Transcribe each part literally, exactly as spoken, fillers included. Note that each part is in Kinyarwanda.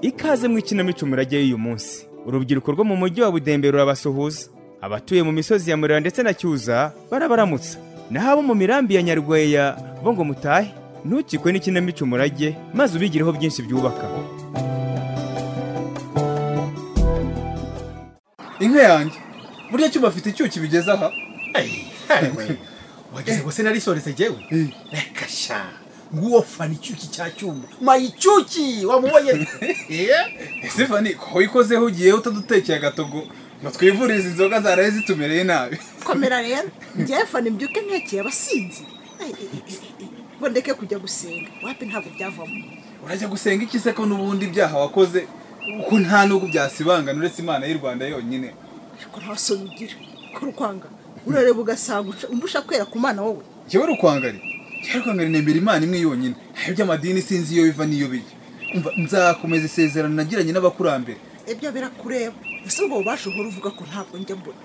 Ikaze mu Ikinamico Umurage y'uyu munsi. Urubyiruko rwo mu mujyi wa Budembe rurabasuhuza. Abatuye mu misozi ya Murera ndetse na Cyuza barabaramutsa. Naho abo mu mirambi ya Nyarweya bo ngo mutahe. Ntukikwe n'Ikinamico Umurage maze ubigireho byinshi byubaka. Inka yanjye burya cyo bafite icyuki bigeze aha. Hey, wageze gose nari sorese jewe. Reka sha. Nguwo fani icyuki cya cyumba. Mayicyuki wamuboye. Eh? Stefani ko ikozeho ugiye utadutekeye agatogo. No twivuriza inzoga zaraye zitumereye nabi. Komera rero. Ngiye fani mbyuke ntekeye abasinzi. Ngo ndeke kujya gusenga. Wapi ntabwo byavamo. Urajya gusenga iki se ko nubundi byaha wakoze? Uko nta nuko byasibangana uretse Imana y'u Rwanda yonyine. Ko ntaso bigira. Ko rukwanga. Urareba ugasanga umbusha kwera ku Mana wowe. Cyewe rukwangari. Cyewe rukwangari nembera Imana imwe yonyine. Ibyo amadini sinzi iyo biva niyo bijya. Umva nzakomeza isezerano nagiranye n'abakurambere. Ibyo birakureba. Ese ubwo ubasha uhora uvuga ko ntabwo njya mbona.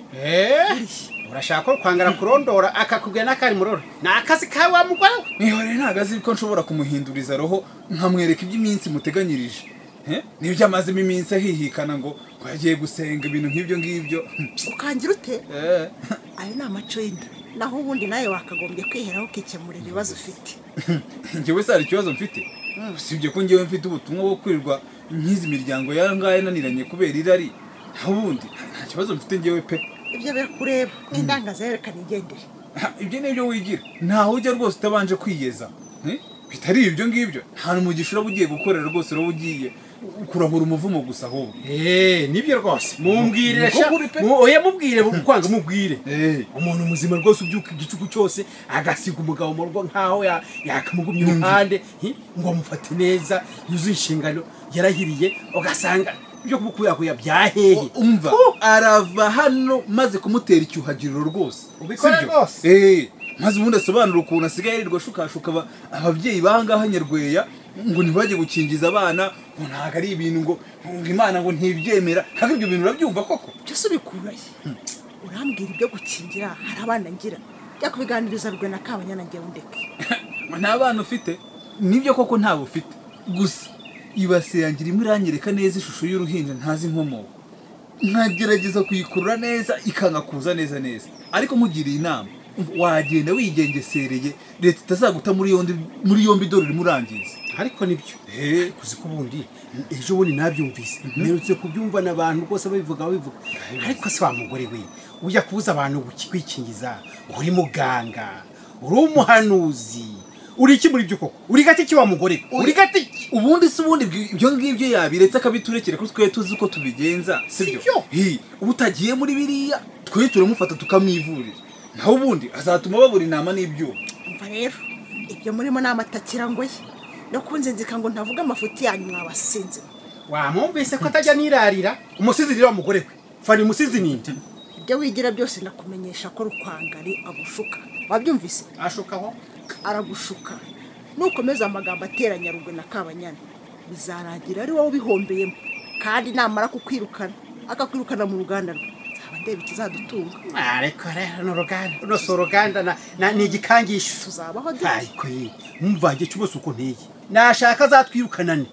Eh? Urashaka kwangara kurondora akakubwira nakari muroro. Nakazi ka wa mugwa. Nihore ntagazi ko nshobora kumuhinduriza roho nkamwereka iby'iminsi muteganyirije. Eh? Nibyo amazemo iminsi ahihikana ngo ko yagiye gusenga ibintu nk'ibyo ngibyo. Ukangira ute? Eh. Ayo ni amaco y'inda. Naho ubundi nawe wakagombye kwiheraho ukikemura ibibazo ufite. Njyewe sari ikibazo mfite. Usibye ko njyewe mfite ubutumwa bwo kwirirwa nkizi imiryango yarangaye naniranye kubera irari. Naho ubundi nta kibazo mfite njyewe pe. Ibyo birakureba. N'indangaza yerekana igendere. Ibyo nibyo wigira. Ntaho ujya rwose utabanje kwiyeza. Eh? Bitari ibyo ngibyo. Nta n'umugisha ugiye gukorera rwose ro ugiye kurahura umuvumo gusa ho. Eh, nibyo rwose. Mumbwire sha. Oya mubwire bukwanga mubwire. Eh, umuntu muzima rwose ubyuka igicuku cyose agasiga umugabo mu rugo nkaho yakamugumye uruhande ngo amufate neza yuzuye inshingano yarahiriye ugasanga byo kumukuyakuya byahehe. Umva arava hano maze kumutera icyuhagiriro rwose. Ubikora rwose. Eh, maze ubundi asobanura ukuntu asigaye yirirwa shukashuka ababyeyi bangaha Nyarweya ngo ntibaje gukingiza abana ngo ntago ari ibintu ngo Imana ngo ntibyemera. Kandi ibyo bintu urabyumva koko? Cyose ubikuraye. Urambwira ibyo gukingira hari abana ngira. Jya kubiganiriza rwe na kabanyana ngiye undeke. Nta bana ufite? Nibyo koko ntabo ufite. Gusa ibase yangira imuranyereka neza ishusho y'uruhinja ntazi inkomoko. Nkagerageza kuyikurura neza ikanga kuza neza neza. Ariko mugiriye inama wagenda wigengesereye leta itazaguta muri yombi muri yombi dore murangiza. Ariko nibyo eh kuziko bundi ejo bundi nabyumvise nerutse kubyumva nabantu rwose babivuga babivuga. Ariko se wa mugore we ujya kubuza abantu gukwikingiza uri muganga uri umuhanuzi uri iki muri byo koko uri gati ki wa mugore uri gati ubundi se ubundi ibyo ngibyo yabiretse akabiturekera ko twe tuzi uko tubigenza sibyo. Hi ubutagiye muri biriya twe turamufata tukamwivurira. Naho ubundi azatuma babura inama n'ibyuma. Umva rero ibyo murimo n'amatakira ngoye no kunzenzika ngo ntavuga amafuti yanyu mwabasinze. Wamwumvise ko atajya nirarira umusizi rero mugore we fani umusizi ninde ibyo wigira byose nakumenyesha ko rukwangari agushuka. Wabyumvise? Ashukaho aragushuka. Nukomeza amagambo ateranya rugwe na kabanyana bizarangira ari wowe bihombeyemo kandi namara kukwirukana akakwirukana mu ruganda rwe. Ndebe kizadutunga. Ariko rero no ruganda no so ruganda na ni igikangisho tuzabaho dute. Ariko ye mumvaje cyubose uko nteye. Nashaka zatwirukanane.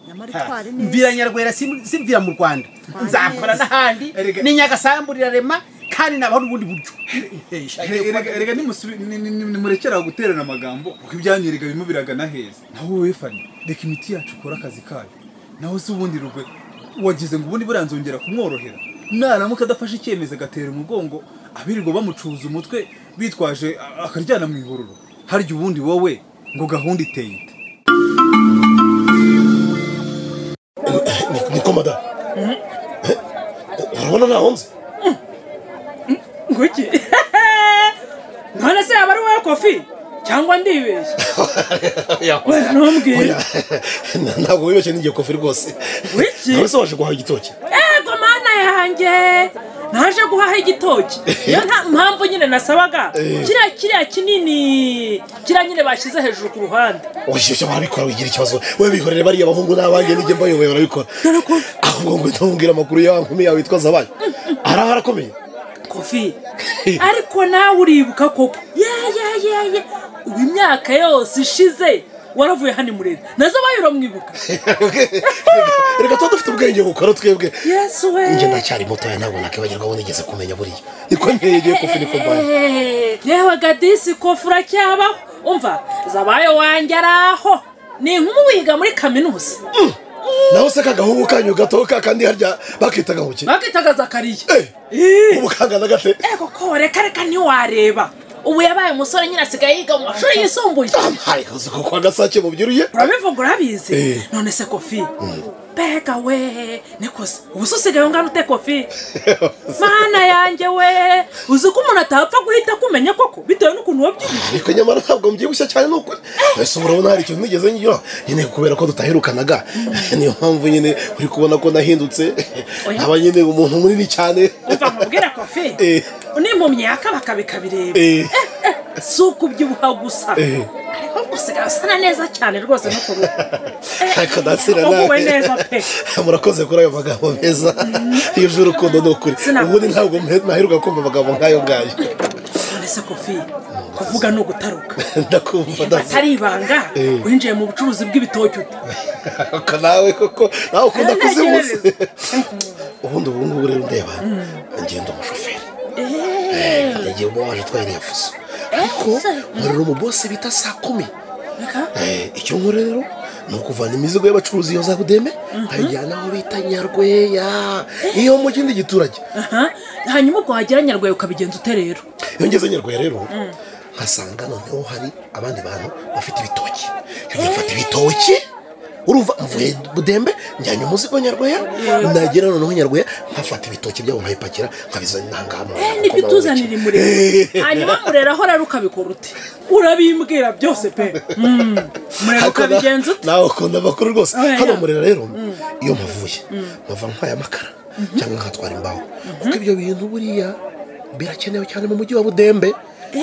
Mvira Nyarweya simvira mu Rwanda. Nzakora n'ahandi ni Nyagasamburira rema kandi nabaho n'ubundi buryo. Erega ni murekera guterana amagambo uko ibyanyerega bimo biragana heza. Naho wowe fani reka imiti yacu ukora akazi kayo. Naho se ubundi rugwe wagize ngo ubundi buranzongera kumworohera. Naramuka adafashe icyemezo agatera umugongo abirirwa bamucuza umutwe bitwaje akaryana mu ihururo. Harya ubundi wowe ngo gahunda iteye ite? Niko mada. Urabona nahonze? Nguki. None se abari wa kofi cyangwa ndibeshye? Wewe ntumbwire. Ntabwo wibeshye n'ingiye kofi rwose. Wiki? None se waje guhaha igitoki? Ego mana yanjye. Naje guhaha igitoki. Yo nta mpamvu nyine nasabaga. Kiriya kiriya kinini. Kiriya nyine bashize hejuru ku ruhande. Oye cyo barabikora wigira ikibazo. Wewe bihorere bari abahungu n'abanjye n'ijye mbayoboye barabikora. Ahubwo ngo ndambwira amakuru yankumi yawe witwa Zabaye. Arahara akomeye. Kofi. Ariko nawe uribuka koko. Ye ye ye ye. Imyaka yose ishize waravuye hano murere nazo bayura mwibuka reka tuba dufite ubwenge bukora twebwe yesu we njye ndacyari muto ya ntabwo nakibagirwa ngo nigeze kumenya buriya niko nkegeye kofi niko mbaye yewe gadisi kofi uracyabaho umva zabaye wanjye araho ni inkumi wiga muri kaminuza naho se kagahungu kanyu gatoka kandi harya bakitaga muki bakitaga Zakariya eh ubukanga na gate ego ko reka reka ntiwareba ubu yabaye umusore nyine asigaye yiga mu mashuri yisumbuye amaye kazi ko kwa gasake mu byuruye urabivuga urabizi none se kofi bega we nikoze ubu se usigaye ngana ute kofi mana yanjye we uzi ko umuntu atapfa guhita kumenya koko bitewe n'ukuntu wabyibushye ariko nyamara ntabwo mbyibushye cyane nuko ese urabona hari ikintu nigeze ngira nyine kubera ko dutaherukanaga niyo mpamvu nyine uri kubona ko nahindutse aba nyine umuntu munini cyane umva mubwira kofi unimpumye yakabaka bikabireba si ukubyibuha gusa ariko gusigaye usa neza cyane rwose no ku ruhu ariko ndasira nawe murakoze kuri ayo magambo meza y'ijuru urukundo ni ukuri ubundi ntabwo naheruka kumva amagambo nk'ayo ngayo none se kofi kuvuga no gutaruka ndakumva ndasa atari ibanga winjiye mu bucuruzi bw'ibitoki ute nawe koko nawe ukunda kuzimuza ubundi ubu ngubu rero ndeba ngenda umushoferi yagiye uba waje twahiriye fuso ariko nkorera umubose bita saa kumi icyo nkora rero ni ukuvana imizigo y'abacuruzi iyo za budeme nkayijyana aho bita Nyarweya iyo mu kindi giturage hanyuma ubwo wagera Nyarweya ukabigenza ute rero iyo ngeze Nyarweya rero nkasanga noneho hari abandi bantu bafite ibitoki iyo mfata ibitoki urumva mvuye budembe njyanye umuzigo Nyarweya nagera noneho Nyarweya nkafata ibitoki byabo nkayipakira nkabizana ntangamwe nibyo tuzanira murere hanyuma murere aho rero ukabikora ute urabimbwira byose pe murere ukabigenza ute nawe ukunda amakuru rwose hano murere rero iyo mpavuye mpava ntwaye amakara cyangwa nkatwara imbaho kuko ibyo bintu buriya birakenewe cyane mu mujyi wa budembe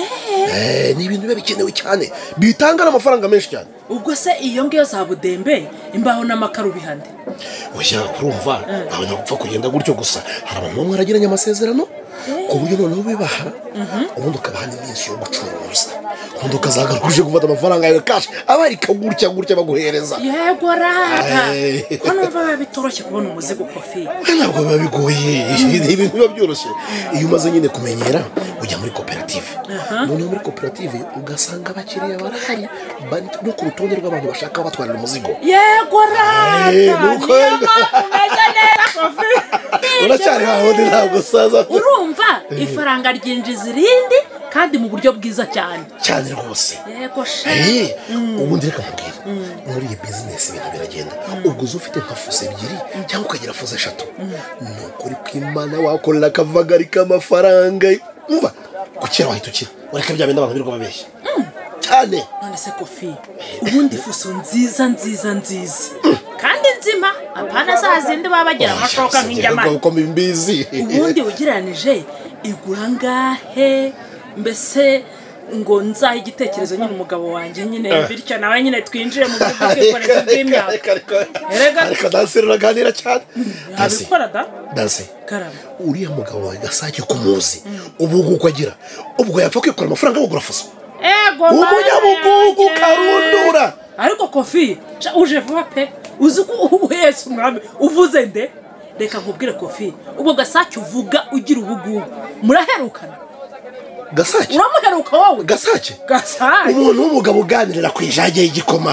eh ni ibintu biba bikenewe cyane bitanga n'amafaranga menshi cyane ubwo se iyo ngiyo za budembe imbaho n'amakaro bihande oya urumva aho napfa kugenda gutyo gusa hari abantu bamwe baragiranye amasezerano ku buryo noneho bibaha ubundi ukabaha n'iminsi yo gucuruza ubundi ukazagaruka uje gufata amafaranga yawe cash abarika gutya gutya baguhereza yego rata ko numva bitoroshye kubona umuzigo kofi ntabwo biba bigoye ibintu biba byoroshye iyo umaze nyine kumenyera ujya muri koperative noneho muri koperative ugasanga abakiriya barahari bari no ku rutonde rw'abantu bashaka batwarira umuzigo yego rata nuko umeze neza kofi uracyari hahandi ntabwo saza urumva ifaranga ryinjiza irindi kandi mu buryo bwiza cyane cyane rwose yego sha ubundi reka nkubwire muri iyi business ibintu biragenda ubwo uzi ufite nka fuso ebyiri cyangwa ukagira fuso eshatu ni ukuri kw'Imana wakorera akavagari k'amafaranga umva gukira wahita ukira ureka bya bindi abantu birirwa babeshya cyane none se kofi ubundi fuso nziza nziza nziza kandi nzima apana za zindi baba bagira amashoka nk'injyamani uko mbizi ubundi ugereranije igura ngahe mbese ngo nzahe igitekerezo nyine umugabo wanjye nyine bityo nawe nyine twinjire mu buryo bw'ikoresho bw'imyaka ariko danse ruraganira cyane abikora da danse karaba uriya mugabo wawe gasake kumuzi ubugugu agira ubwo yapfa kwikora amafaranga yo kugura fuso ego umunyabugugu karundura ariko kofi uje vuba pe uzi ko uhetse umwami uvuze nde reka nkubwire kofi ubwo gasake uvuga ugira ubugugu muraherukana gasake uramuheruka wowe gasake gasake umuntu w'umugabo uganirira ku ijage y'igikoma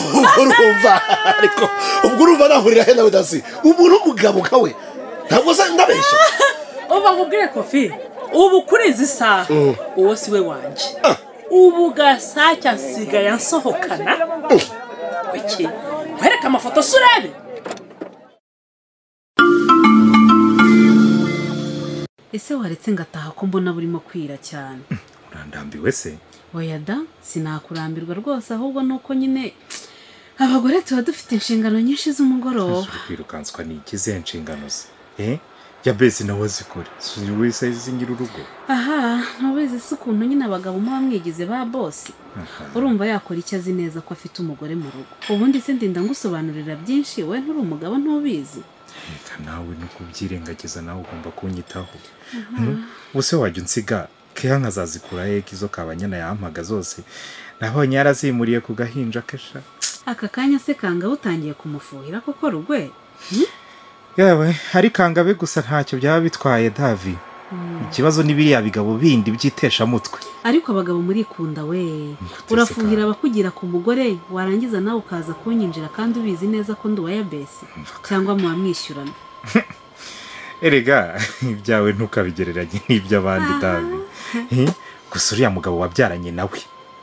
urumva ariko ubwo urumva nahurira he nawe dasi umuntu w'umugabo kawe ntabwo se ndabeshya uba nkubwire kofi ubu kuri izi saha uwo si we wanjye ubu gasake asigaye ansohokana wiki wereka amafoto se urebe ese waretse ngataha ko mbona burimo kwira cyane urandambiwe se oya da sinakurambirwa rwose ahubwo nuko nyine abagore tuba dufite inshingano nyinshi z'umugoroba kwirukanswa ni ikize inshingano ze eh ya bese nawe zikore suzi wese zingira urugo aha ntubizi se ukuntu nyine abagabo muba mwigize ba bosi urumva yakora icyo azi neza ko afite umugore mu rugo ubundi se ndinda ngusobanurira byinshi we nturi umugabo ntubizi reka nawe no kubyirengagiza nawe ugomba kunyitaho ubuse wajya unsiga keya nkazazikura he izo kabanyana yampaga zose nabonye yarazimuriye ku gahinja kesha. aka kanya se kanga utangiye kumufuhira koko rugwe? yewe hari kangabe gusa ntacyo byaba bitwaye Davi. Ikibazo ni biriya bigabo bindi byitesha mutwe. Ariko abagabo muri kunda we urafuhira abakugira ku mugore warangiza nawe ukaza kunyinjira kandi ubizi neza ko nduwaya besi cyangwa mu bamwishyurana. Erega ibyawe ntukabigereranye n'iby'abandi Davi. Gusa uriya mugabo wabyaranye nawe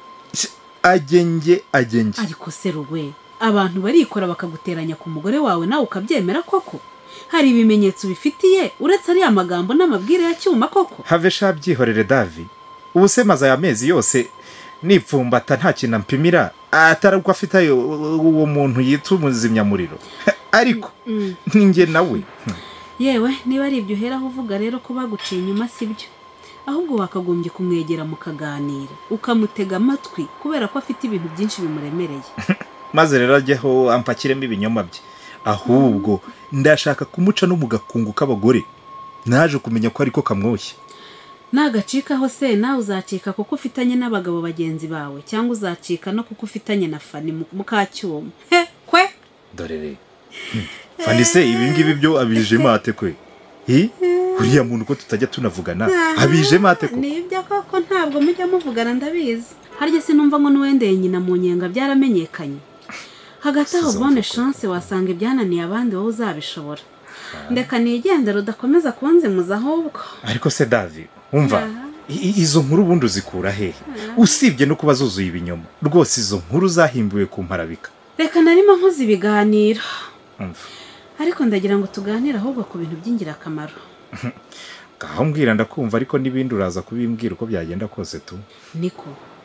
agenge agenge. Ariko se rugwe abantu barikora bakaguteranya ku mugore wawe nawe ukabyemera koko? Hari ibimenyetso bifitiye uretse ari amagambo n'amabwire ya cyuma koko? Have sha byihorere Davi. Ubuse maza ya mezi yose nipfumbata nta kintu mpimira ataruko afite uwo muntu yitumuzimya muriro. Ariko ninge nawe. Yewe niba ari ibyo uheraho uvuga rero ko baguciye inyuma sibyo. Ahubwo wakagombye kumwegera mukaganira ukamutega amatwi kubera ko afite ibintu byinshi bimuremereye. Maze rero ajyeho ampakiremo ibinyoma bye. Ahubwo ndashaka kumuca no mugakungu k'abagore. Naje kumenya ko ariko kamwoshye. Nagacikaho se nawe uzacika kuko ufitanye n'abagabo bagenzi bawe cyangwa uzacika no kuko ufitanye na Fani mukacyuma. He kwe dorere. Fani se ibi ngibi byo abije mate kwe. Hi uriya muntu ko tutajya tunavugana abije mate ko. Nibyo koko ntabwo mujya muvugana ndabizi. Harya se numva ngo nuwendeye nyina mu nyenga byaramenyekanye. Hagati aho bonne chance wasanga ibyananiye abandi wowe uzabishobora. Ndeka nigendera udakomeza kunzemuza ahubwo. Ariko se Davi umva izo nkuru bundi uzikura hehe? Usibye no kuba zuzuye ibinyoma. Rwose izo nkuru zahimbiwe ku mparabika. Reka narimo nkoze ibiganiro. Ariko ndagira ngo tuganire ahubwo ku bintu by'ingirakamaro. Gaho mbwira ndakumva ariko nibindi uraza kubimbwira uko byagenda kose tu. Niko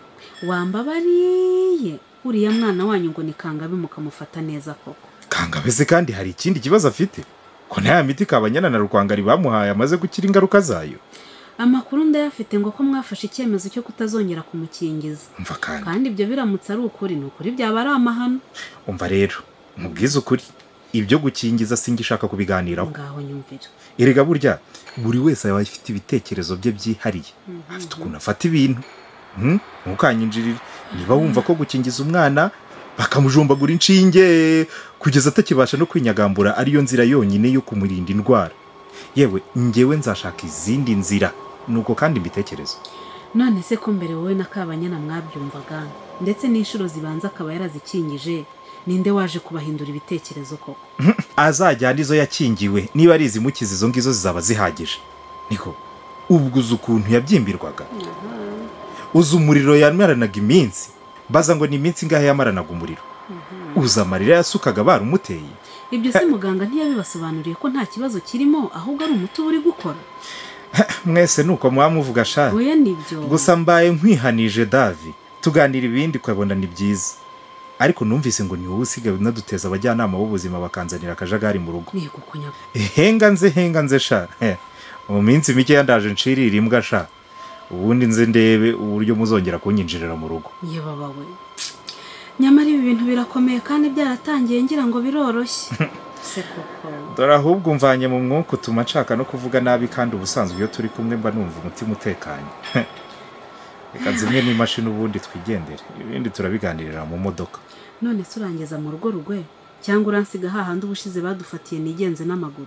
wambabariye uriya mwana wanyu ngo ni Kangabe mukamufata neza koko? Kangabe se kandi hari ikindi kibazo afite? Ko nta miti kabanyana na Rwangari bamuhaye amaze gukira ingaruka zayo. Amakuru ndayafite ngo ko mwafashe icyemezo cyo kutazongera kumukingiza. Umva kandi. Kandi ibyo biramutse ari ukuri ni ukuri byaba ari amahano. Umva rero mubwiza ukuri ibyo gukingiza singishaka kubiganiraho. Ngaho nyumvira. Erega burya buri wese yaba afite ibitekerezo bye byihariye. Afite ukuntu afata ibintu. Hmm? Mukanyinjirira niba wumva ko gukingiza umwana bakamujombagura inshinge kugeza atakibasha no kwinyagambura ariyo nzira yonyine yo kumurinda indwara. Yewe ngewe nzashaka izindi nzira nuko kandi mbitekerezo. None se ko mbere wowe na Kabanyana mwabyumvaga ndetse n'inshuro zibanza akaba yarazikingije ninde waje kubahindura ibitekerezo koko? Azajyana izo yakingiwe niba ari izimukiza izo ngizo zizaba zihagije. Niko ubwo uzi ukuntu yabyimbirwaga. Uzi umuriro yamaranaga iminsi baza ngo ni iminsi ngahe yamaranaga umuriro. Uza amarira yasukaga barumuteye. Ibyo se muganga ntiyabibasobanuriye ko nta kibazo kirimo ahubwo ari umuti uri gukora? Mwese nuko mwamuvuga sha. Oya nibyo. Gusa mbaye nkwihanije Davi tuganira ibindi kwabona ni byiza. Ariko numvise ngo ni wowe usigaye unaduteza abajyanama b'ubuzima bakanzanira akajagari mu rugo. Yego kunya. Henga nze henga nze sha. Mu minsi mike yandaje ncirira imbwa sha. Ubundi nze ndebe uburyo muzongera kunyinjirira mu rugo. Ye baba we. Nyamara ibi bintu birakomeye kandi byaratangiye ngira ngo biroroshye. Se koko. Dore ahubwo mvanye mu mwuka utuma nshaka no kuvuga nabi kandi ubusanzwe iyo turi kumwe mba numva umutima utekanye. Reka zimwe n'imashini ubundi twigendere. Ibindi turabiganirira mu modoka. None surangeza mu rugo rugwe cyangwa uransiga hahandi ubushize badufatiye nigenze n'amaguru.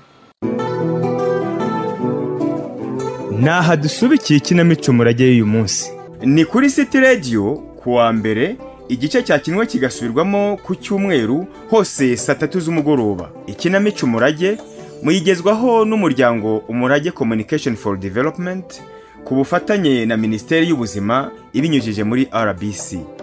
Naha dusubikiye Ikinamico Umurage y'uyu munsi. Ni kuri City Radio kuwa mbere igice cyakinwe kigasubirwamo ku cyumweru hose saa tatu z'umugoroba. Ikinamico Umurage muyigezwaho n'umuryango Umurage Communication for Development ku bufatanye na Minisiteri y'Ubuzima ibinyujije muri R B C.